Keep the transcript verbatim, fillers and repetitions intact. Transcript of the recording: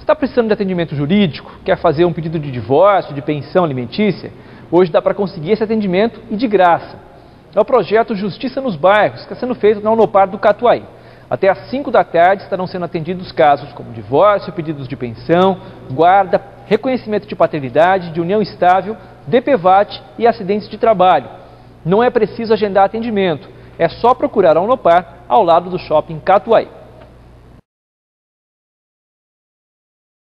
Está precisando de atendimento jurídico? Quer fazer um pedido de divórcio, de pensão alimentícia? Hoje dá para conseguir esse atendimento e de graça. É o projeto Justiça nos Bairros, que está sendo feito na Unopar do Catuaí. Até às cinco da tarde estarão sendo atendidos casos como divórcio, pedidos de pensão, guarda, reconhecimento de paternidade, de união estável, D P V A T e acidentes de trabalho. Não é preciso agendar atendimento, é só procurar a Unopar ao lado do Shopping Catuaí.